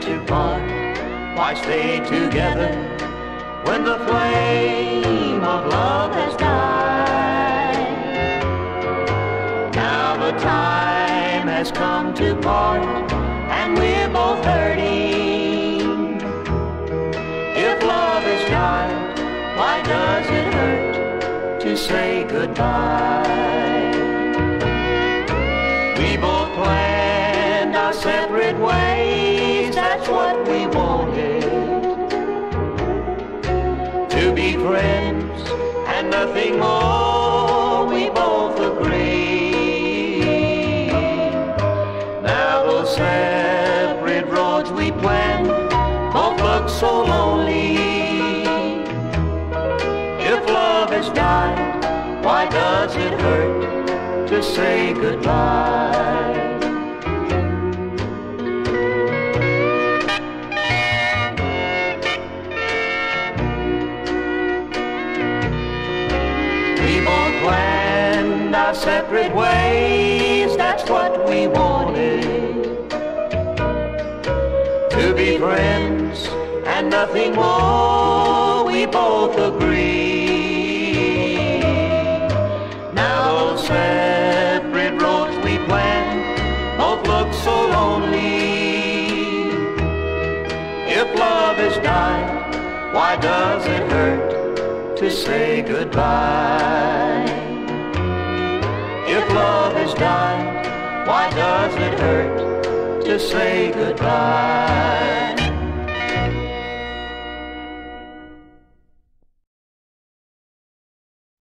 to part? Why stay together when the flame of love has died? Now the time has come to part, and we're both hurting. If love is died, why does it hurt to say goodbye? We both planned our separate ways, that's what we wanted. To be friends and nothing more, we both agreed. Now those separate roads we planned both look so lonely. If love has died, why does it hurt to say goodbye? We both planned our separate ways, that's what we wanted. To be friends and nothing more, we both agreed. Now those separate roads we planned both look so lonely. If love has died, why does it hurt to say goodbye? If love has died, why does it hurt to say goodbye?